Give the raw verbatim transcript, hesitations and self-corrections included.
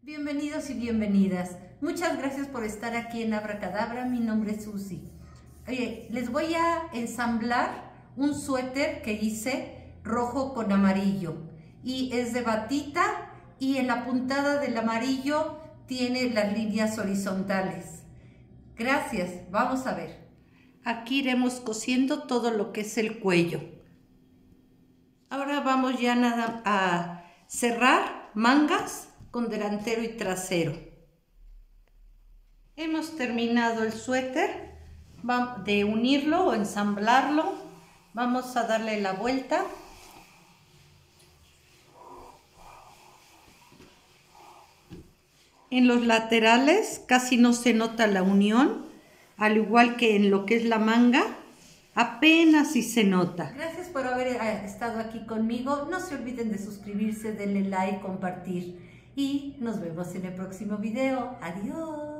Bienvenidos y bienvenidas. Muchas gracias por estar aquí en Abracadabra. Mi nombre es Susi. Oye, les voy a ensamblar un suéter que hice rojo con amarillo. Y es de batita y en la puntada del amarillo tiene las líneas horizontales. Gracias. Vamos a ver. Aquí iremos cosiendo todo lo que es el cuello. Ahora vamos ya nada a cerrar mangas con delantero y trasero. Hemos terminado el suéter de unirlo o ensamblarlo. Vamos a darle la vuelta. En los laterales casi no se nota la unión, al igual que en lo que es la manga, apenas si se nota. Gracias por haber estado aquí conmigo. No se olviden de suscribirse, denle like, compartir. Y nos vemos en el próximo video. Adiós.